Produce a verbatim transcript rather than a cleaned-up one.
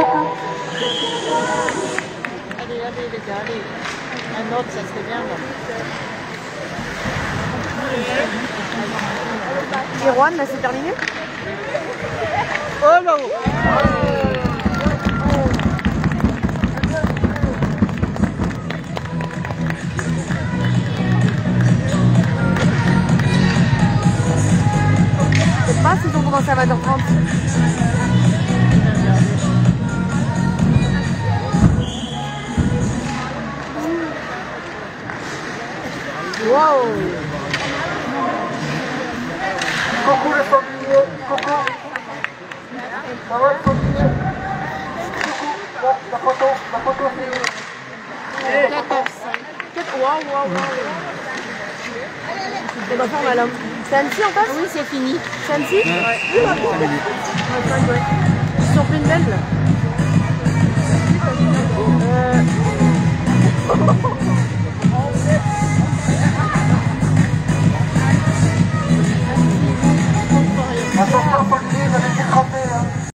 Allez, allez les gars, allez. Un autre, ça serait bien. Et Juan, là c'est terminé? Oh non. Je sais pas s'ils ont commencé à vingt heures trente. Wow! Coucou les sangliers, coucou. Ça va les sangliers? Coucou, là, la photo, la photo c'est où? Waouh, waouh, waouh! On va faire mal. C'est Annecy en face? Oui, c'est fini. C'est Annecy? Ouais. Ils sont pleins de belles là. Euh,